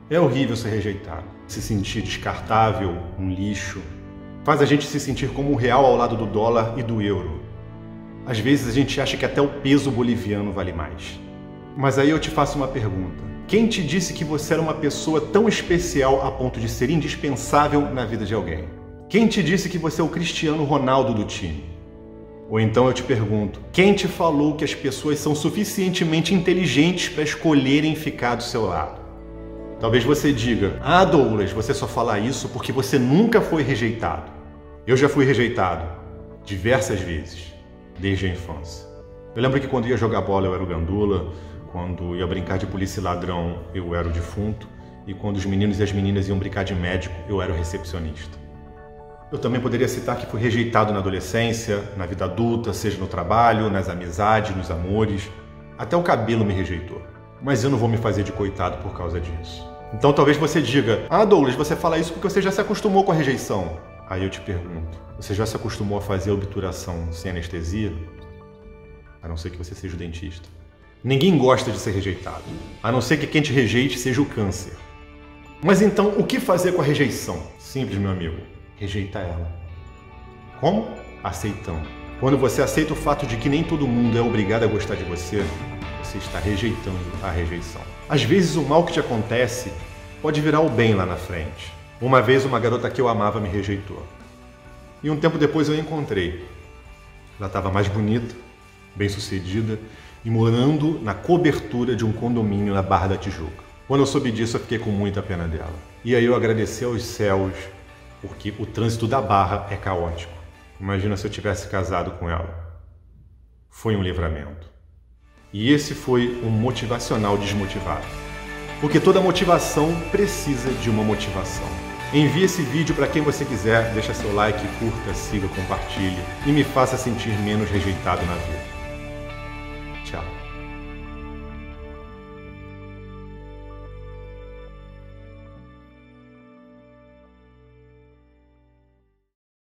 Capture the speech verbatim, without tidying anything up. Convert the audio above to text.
É horrível ser rejeitado, se sentir descartável, um lixo. Faz a gente se sentir como o real ao lado do dólar e do euro. Às vezes a gente acha que até o peso boliviano vale mais. Mas aí eu te faço uma pergunta. Quem te disse que você era uma pessoa tão especial a ponto de ser indispensável na vida de alguém? Quem te disse que você é o Cristiano Ronaldo do time? Ou então eu te pergunto, quem te falou que as pessoas são suficientemente inteligentes para escolherem ficar do seu lado? Talvez você diga, ah Douglas, você só fala isso porque você nunca foi rejeitado. Eu já fui rejeitado diversas vezes, desde a infância. Eu lembro que quando ia jogar bola eu era o gandula, quando ia brincar de polícia e ladrão eu era o defunto, e quando os meninos e as meninas iam brincar de médico eu era o recepcionista. Eu também poderia citar que fui rejeitado na adolescência, na vida adulta, seja no trabalho, nas amizades, nos amores. Até o cabelo me rejeitou. Mas eu não vou me fazer de coitado por causa disso. Então talvez você diga, ah Douglas, você fala isso porque você já se acostumou com a rejeição. Aí eu te pergunto, você já se acostumou a fazer a obturação sem anestesia? A não ser que você seja o dentista. Ninguém gosta de ser rejeitado, a não ser que quem te rejeite seja o câncer. Mas então, o que fazer com a rejeição? Simples, meu amigo, rejeita ela. Como? Aceitando. Quando você aceita o fato de que nem todo mundo é obrigado a gostar de você, você está rejeitando a rejeição. Às vezes o mal que te acontece pode virar o bem lá na frente. Uma vez uma garota que eu amava me rejeitou. E um tempo depois eu a encontrei. Ela estava mais bonita, bem-sucedida e morando na cobertura de um condomínio na Barra da Tijuca. Quando eu soube disso eu fiquei com muita pena dela. E aí eu agradeci aos céus, porque o trânsito da Barra é caótico. Imagina se eu tivesse casado com ela. Foi um livramento. E esse foi um motivacional desmotivado. Porque toda motivação precisa de uma motivação. Envie esse vídeo para quem você quiser, deixa seu like, curta, siga, compartilhe e me faça sentir menos rejeitado na vida. Tchau.